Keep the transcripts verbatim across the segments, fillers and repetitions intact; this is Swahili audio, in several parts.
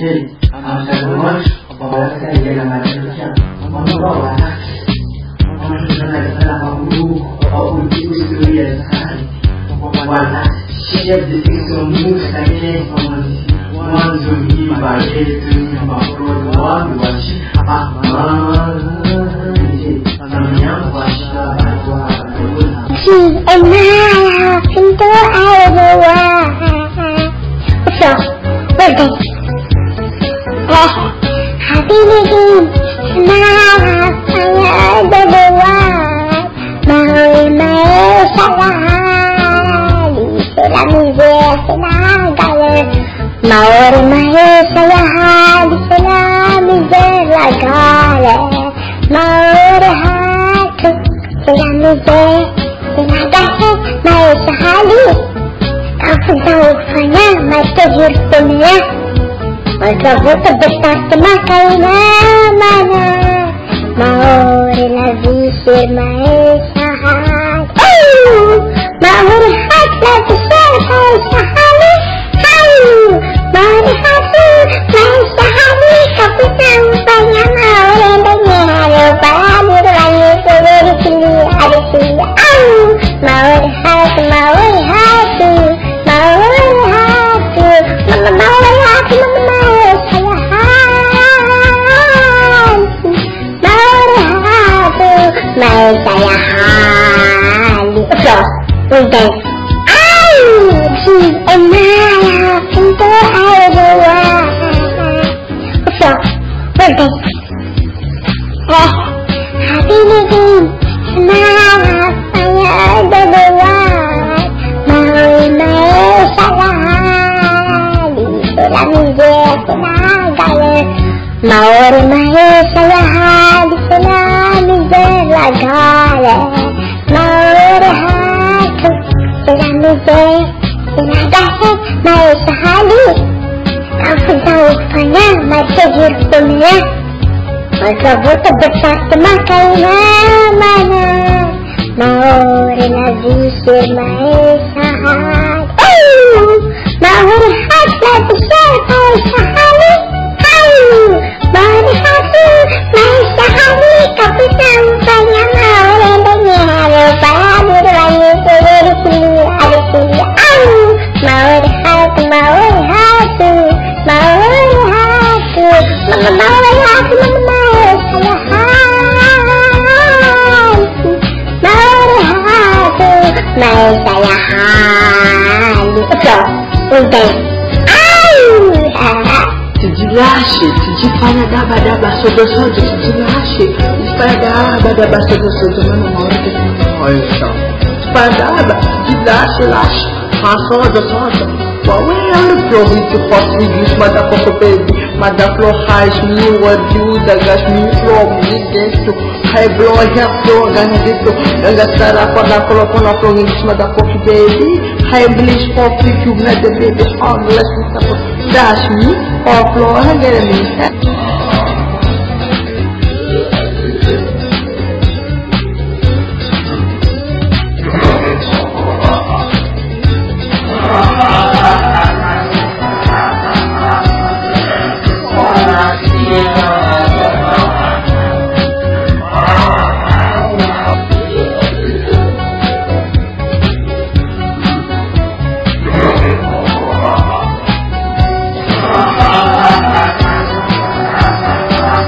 sendiri amasangano apabila saya jalan manusia membawa anak mengenai dalam guru atau ibu istri yang sekali membawa siap ditinggalmu sekali mwanzo himba yetu maprogram wachi amani namanya washa batwa si emala pintu airwa so berde eh hati ini senang saya berdua mau mau salah di selami senang kaya mau mau salah di selami berlagale mau hati selami berlagale mau sehari aku tahu hanya mata hirtunya maka buta besar semakai mana mau relasi mai sahad mau rehat lagi sampai sehari mau rehat mai sehari tapi tahu banyak mau rendahnya lupa berlari seluruh sini ada sini mau rehat mau rehat mau rehat mau rehat mau saya hali so udah au si emala pintu airwa so udah eh hati ini senang saya berdua mau mau salah di selami senang kaya mau mau salah di selami berlagale mau rehat selami berlagale mau sehari aku tahu hanya mata hirtunya maka buta besar semakai mana mau relasi semai sahad mau rehat lagi sampai sehari mau rehat mau sehari tapi tahu banyak mau rendahnya lupa berlari seluruh sini ada sini mau rehat mau rehat mau rehat mau rehat mau saya hali mau rehat mau saya hali so udah Tujilashe, tujifanya daba daba sodo sodo, tujilashe, tujifanya daba daba sodo sodo, mana mau kita mau so, tujifanya daba, tujilashe lashe, ha sodo sodo, wawe yang flow itu pasti gus mada poko baby, mada flow high me wadu dagas me flow me gesto, high blow ya flow gana gitu, dagas cara pada flow pada flow gus mada poko baby, high bliss poko cube na the baby, unless kita poko dash me. Or floor again.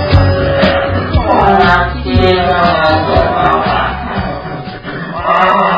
Ah